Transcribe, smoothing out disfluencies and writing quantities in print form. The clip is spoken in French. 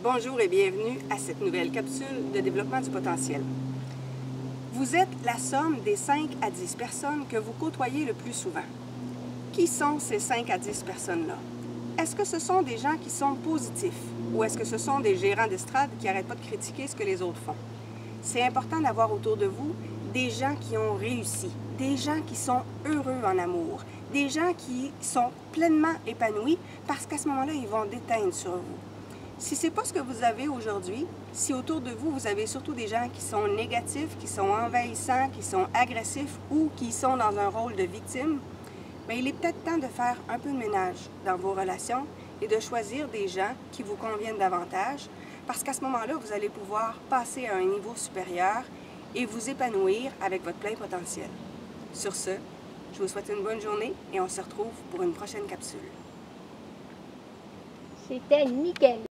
Bonjour et bienvenue à cette nouvelle capsule de développement du potentiel. Vous êtes la somme des 5 à 10 personnes que vous côtoyez le plus souvent. Qui sont ces 5 à 10 personnes-là? Est-ce que ce sont des gens qui sont positifs ou est-ce que ce sont des gérants d'estrade qui n'arrêtent pas de critiquer ce que les autres font? C'est important d'avoir autour de vous des gens qui ont réussi, des gens qui sont heureux en amour, des gens qui sont pleinement épanouis parce qu'à ce moment-là, ils vont déteindre sur vous. Si ce n'est pas ce que vous avez aujourd'hui, si autour de vous, vous avez surtout des gens qui sont négatifs, qui sont envahissants, qui sont agressifs ou qui sont dans un rôle de victime, bien, il est peut-être temps de faire un peu de ménage dans vos relations et de choisir des gens qui vous conviennent davantage parce qu'à ce moment-là, vous allez pouvoir passer à un niveau supérieur et vous épanouir avec votre plein potentiel. Sur ce, je vous souhaite une bonne journée et on se retrouve pour une prochaine capsule. C'était nickel!